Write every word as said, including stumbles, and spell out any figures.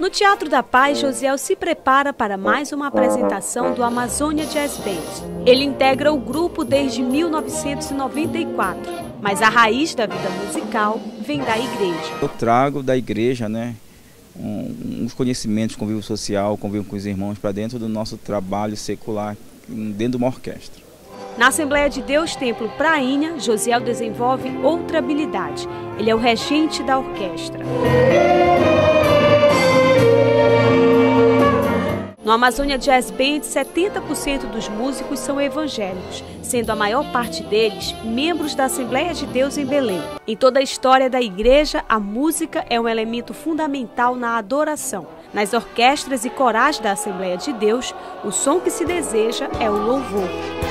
No Teatro da Paz, Josiel se prepara para mais uma apresentação do Amazônia Jazz Band. Ele integra o grupo desde mil novecentos e noventa e quatro, mas a raiz da vida musical vem da igreja. Eu trago da igreja, né, uns conhecimentos, convívio social, convívio com os irmãos para dentro do nosso trabalho secular, dentro de uma orquestra. Na Assembleia de Deus Templo Prainha, Josiel desenvolve outra habilidade. Ele é o regente da orquestra. No Amazônia Jazz Band, setenta por cento dos músicos são evangélicos, sendo a maior parte deles membros da Assembleia de Deus em Belém. Em toda a história da igreja, a música é um elemento fundamental na adoração. Nas orquestras e corais da Assembleia de Deus, o som que se deseja é o louvor.